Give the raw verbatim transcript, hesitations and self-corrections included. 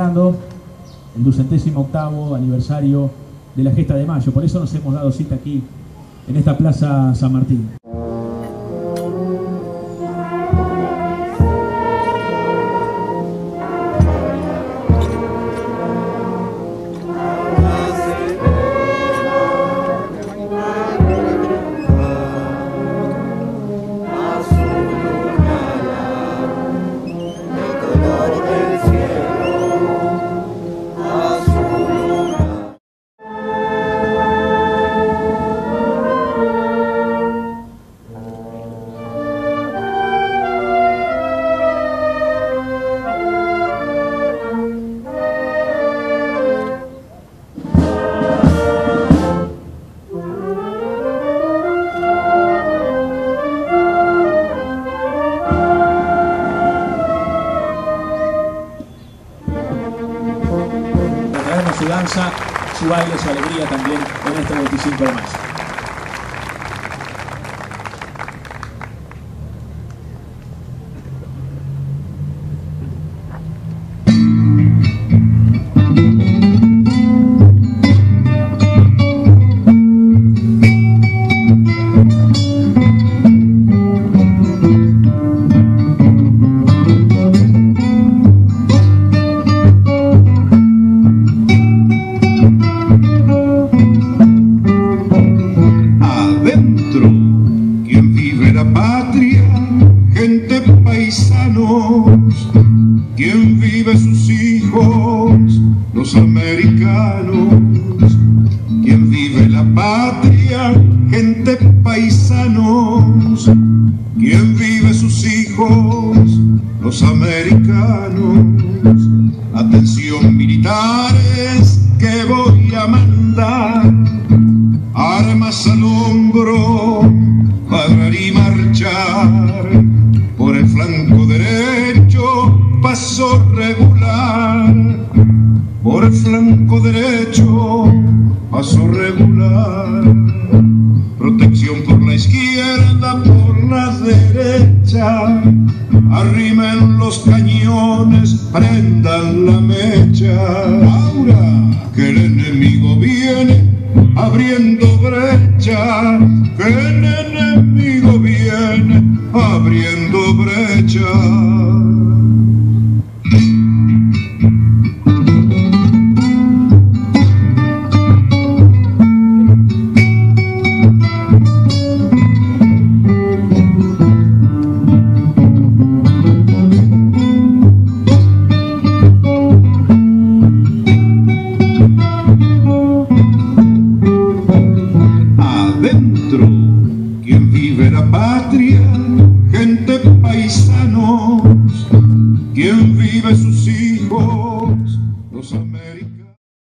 celebrando el ducentésimo octavo aniversario de la Gesta de Mayo. Por eso nos hemos dado cita aquí, en esta Plaza San Martín. Su danza, su baile, su alegría también en este veinticinco de mayo. ¿Quién vive sus hijos? Los americanos. ¿Quién vive la patria? Gente paisanos. ¿Quién vive sus hijos? Los americanos. Atención militares, que voy a mandar. Armas al hombro, parar y marchar. Por el flanco derecho, paso regular. Por el flanco derecho, paso regular. Protección por la izquierda, por la derecha. Arrimen los cañones, prendan la mecha. Ahora que el enemigo viene abriendo brecha, que el enemigo viene abriendo brecha. ¿Quién vive la patria? Gente paisanos. ¿Quién vive sus hijos? Los americanos.